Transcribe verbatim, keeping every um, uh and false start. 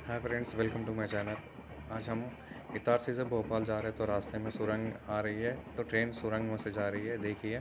Hi friends, welcome to my channel. आज हम इटारसी से भोपाल जा रहे हैं तो रास्ते में सुरंग आ रही है, तो ट्रेन सुरंग में से जा रही है। देखिए।